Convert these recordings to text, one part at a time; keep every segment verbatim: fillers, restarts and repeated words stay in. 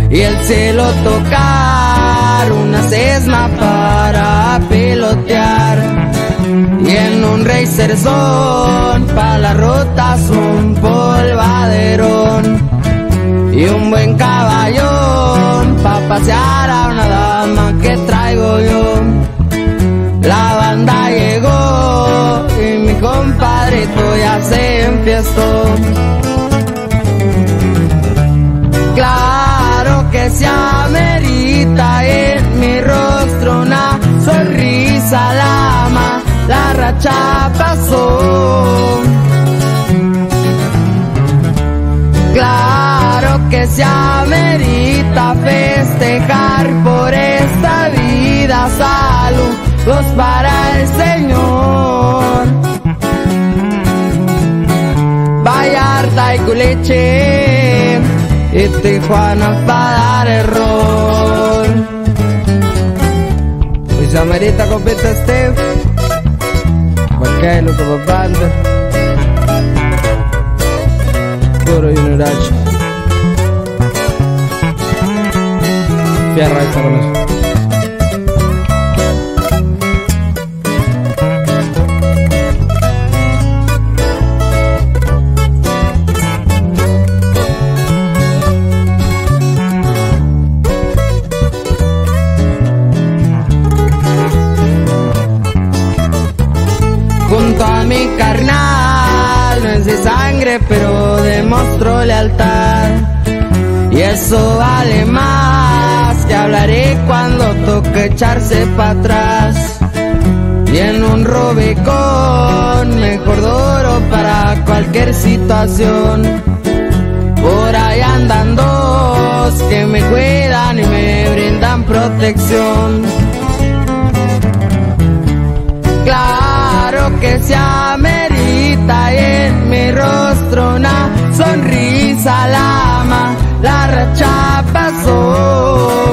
y el cielo tocar una sesma para pilotear, y en un racer son pa' la ruta un polvaderón y un buen caballón pa' pasear a una dama que traigo yo. La banda llegó y mi compadrito ya se enfiestó. Claro que se amerita en mi rostro una sonrisa, la ma, la racha pasó. Claro que se amerita festejar por esta vida, saludos para el Señor. Vallarta y Culichi y Tijuana pa' dar error. Y se amerita compita Steve, porque lo que va banda puro Uniracho. Fierra esta con eso. Junto a mi carnal, no es de sangre pero demostró lealtad, y eso vale más que hablaré cuando toque echarse para atrás. Y en un Rubicón mejor duro para cualquier situación. Por ahí andan dos que me cuidan y me brindan protección. Claro que se amerita y en mi rostro una sonrisa, la ma, la racha pasó.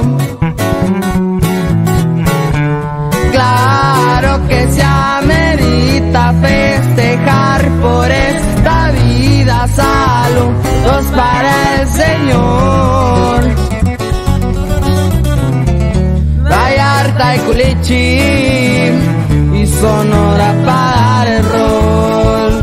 Claro que se amerita festejar por esta vida, saludos para el Señor. Vallarta y Culichi y Sonora para dar el rol.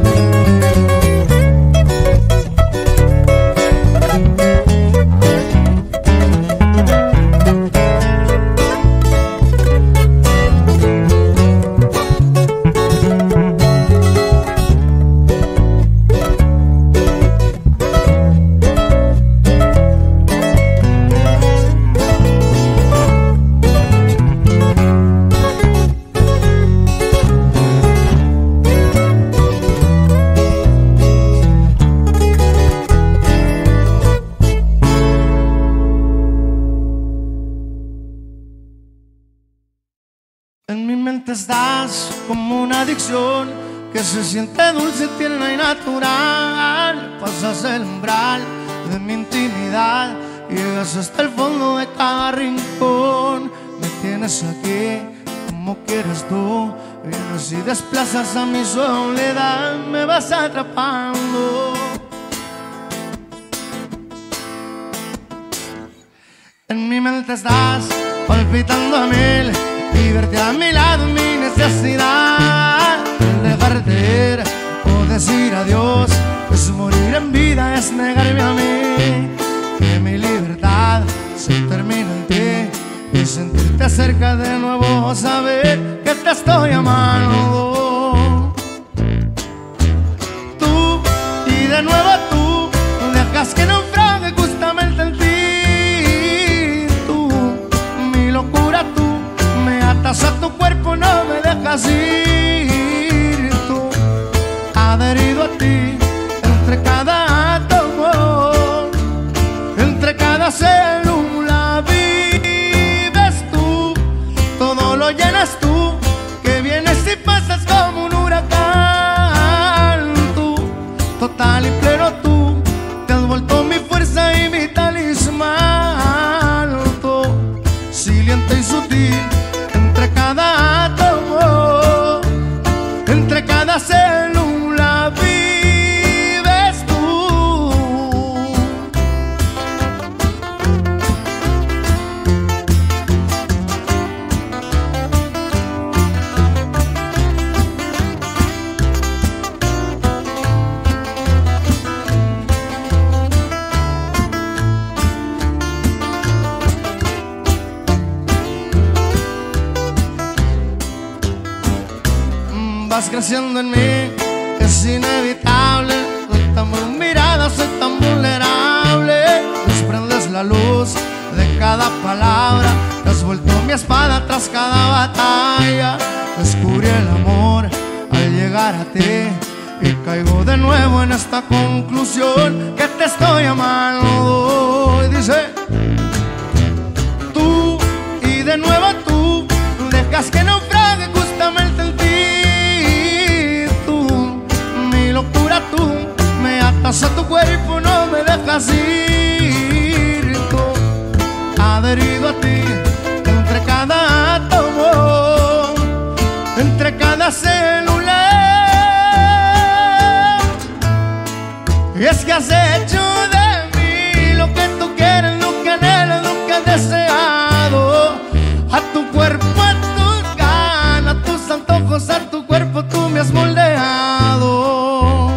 Estás como una adicción que se siente dulce, tierna y natural. Pasas el umbral de mi intimidad, llegas hasta el fondo de cada rincón. Me tienes aquí como quieres tú, vienes y desplazas a mi soledad, me vas atrapando. En mi mente estás palpitando a mil, y verte a mi lado mi necesidad. Dejarte ir o decir adiós es morir en vida, es negarme a mí. Que mi libertad se termina en ti y sentirte cerca de nuevo, saber que te estoy amando. Tú y de nuevo tú dejas que naufrague justamente en ti. Tú, mi locura, tú me atas a tu cuerpo, no me dejas ir. Tú, adherido a ti, entre cada átomo, entre cada célula vives tú. Todo lo llenas tú, que vienes y pasas como un huracán. Tú, total y pleno tú, te has vuelto mi fuerza y mi talismán. Tú, silente y sutil, entre cada átomo, entre cada célula vives creciendo en mí, es inevitable. Soltame una mirada, soy tan vulnerable. Desprendes la luz de cada palabra, te has vuelto mi espada tras cada batalla. Descubrí el amor al llegar a ti y caigo de nuevo en esta conclusión que te estoy amando. Y dice: tú y de nuevo tú dejas que naufrague justamente en ti. Tú, mi locura, tú me atas a tu cuerpo, no me dejas ir. Tú, adherido a ti, entre cada átomo, entre cada célula. Y es que has hecho de mí lo que tú quieres, lo que anhelas, lo que has deseado. A tu cuerpo, a tus ganas, a tus antojos, a tu cuerpo tú me has moldeado.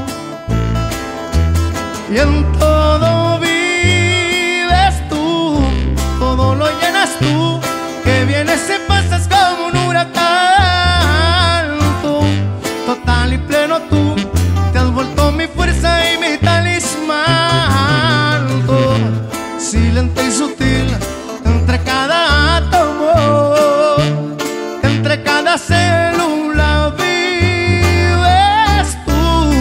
Y en todo vives tú, todo lo llenas tú, que vienes y pasas como un huracán. Tú, total y pleno tú, te has vuelto mi fuerza y mi talismán. Tú, silente y sutil, entre cada átomo, entre cada célula vives tú.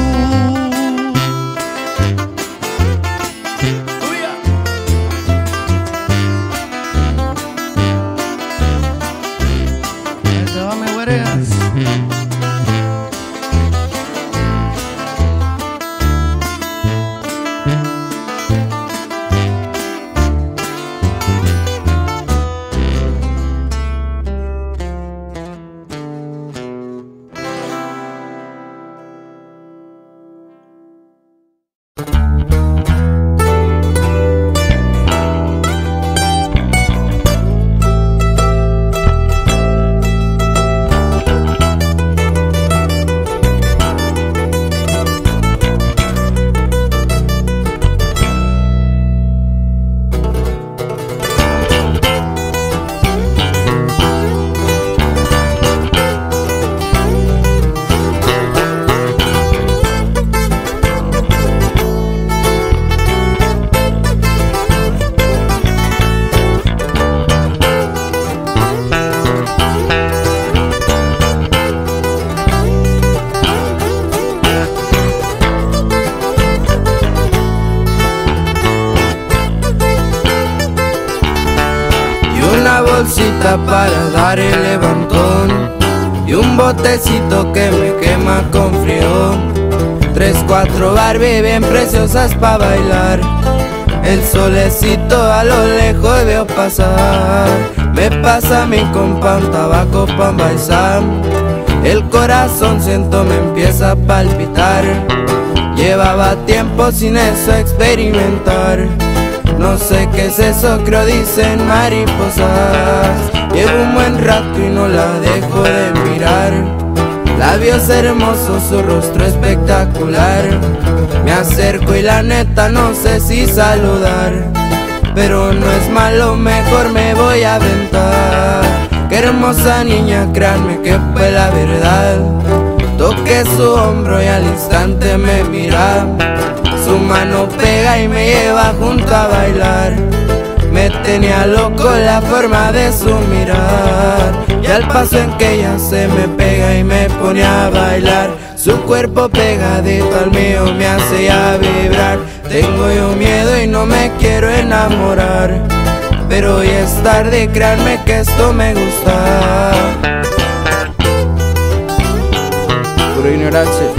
Uya. Ahí te va mi güereas. Bolsita para dar el levantón y un botecito que me quema con frío. Tres, cuatro Barbie bien preciosas pa' bailar. El solecito a lo lejos veo pasar. Me pasa mi compa un tabaco pa' envaisar. El corazón siento me empieza a palpitar. Llevaba tiempo sin eso experimentar. No sé qué es eso, creo dicen mariposas. Llevo un buen rato y no la dejo de mirar. Labios hermosos, su rostro espectacular. Me acerco y la neta no sé si saludar, pero no es malo, mejor me voy a aventar. Qué hermosa niña, créanme que fue la verdad. Toqué su hombro y al instante me mira. Su mano pega y me lleva junto a bailar. Me tenía loco la forma de su mirar, y al paso en que ella se me pega y me pone a bailar. Su cuerpo pegadito al mío me hace ya vibrar. Tengo yo miedo y no me quiero enamorar, pero hoy es tarde, créanme que esto me gusta. Pura ignorancia.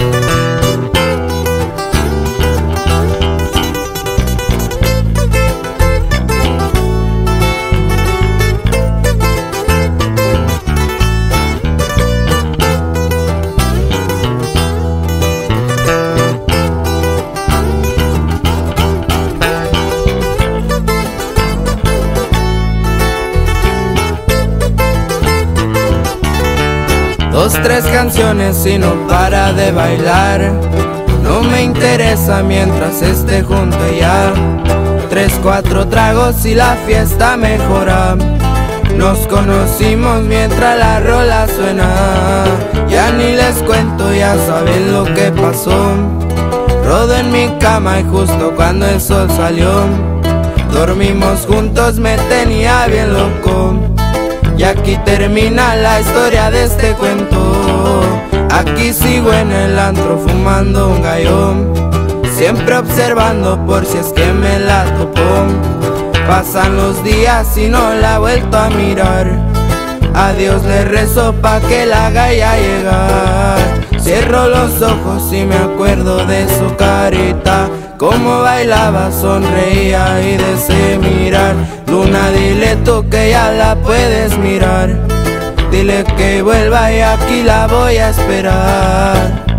Dos, tres canciones y no para de bailar. No me interesa mientras esté junto a ella. Tres, cuatro tragos y la fiesta mejora. Nos conocimos mientras la rola suena, Ya ni les cuento, ya saben lo que pasó. Rodo en mi cama y justo cuando el sol salió, dormimos juntos, me tenía bien loco. Y aquí termina la historia de este cuento. Aquí sigo en el antro fumando un gallo, siempre observando por si es que me la topó. Pasan los días y no la he vuelto a mirar. A Dios le rezo pa' que la haga ya llegar. Cierro los ojos y me acuerdo de su carita, cómo bailaba, sonreía y de ese mirar. Luna, dile tú que ya la puedes mirar. Dile que vuelva y aquí la voy a esperar.